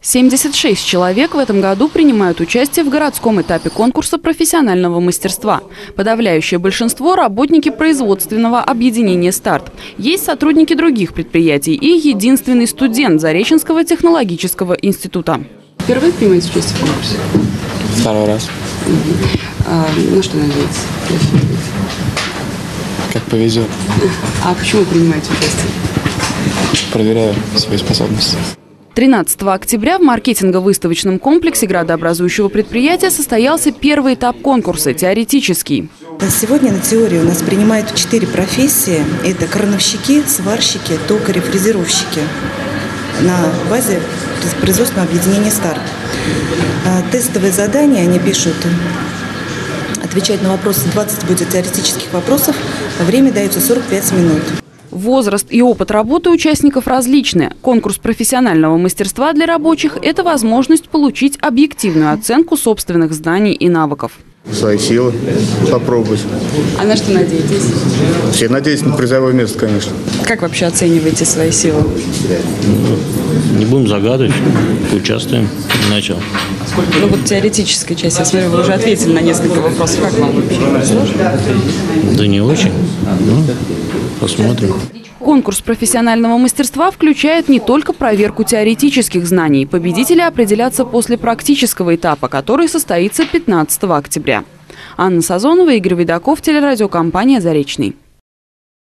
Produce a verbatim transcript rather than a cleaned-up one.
семьдесят шесть человек в этом году принимают участие в городском этапе конкурса профессионального мастерства. Подавляющее большинство – работники производственного объединения «Старт». Есть сотрудники других предприятий и единственный студент Зареченского технологического института. Впервые принимаете участие в конкурсе? Второй раз. А, на что надеетесь? Как повезет. А почему принимаете участие? Проверяю свои способности. тринадцатого октября в маркетинго-выставочном комплексе градообразующего предприятия состоялся первый этап конкурса – теоретический. Сегодня на теории у нас принимают четыре профессии. Это крановщики, сварщики, токари, фрезеровщики на базе производственного объединения «Старт». Тестовые задания они пишут, отвечать на вопросы, двадцать будет теоретических вопросов, время дается сорок пять минут. Возраст и опыт работы участников различны. Конкурс профессионального мастерства для рабочих – это возможность получить объективную оценку собственных знаний и навыков. Свои силы попробовать. А на что надеетесь? Все надеются на призовое место, конечно. Как вообще оцениваете свои силы? Не будем загадывать, поучаствуем. Начал. Ну вот теоретическая часть, я смотрю, вы уже ответили на несколько вопросов. Как вам вообще? Сложно? Да не очень. Ну, посмотрим. Конкурс профессионального мастерства включает не только проверку теоретических знаний. Победители определятся после практического этапа, который состоится пятнадцатого октября. Анна Сазонова, Игорь Видаков, телерадиокомпания «Заречный».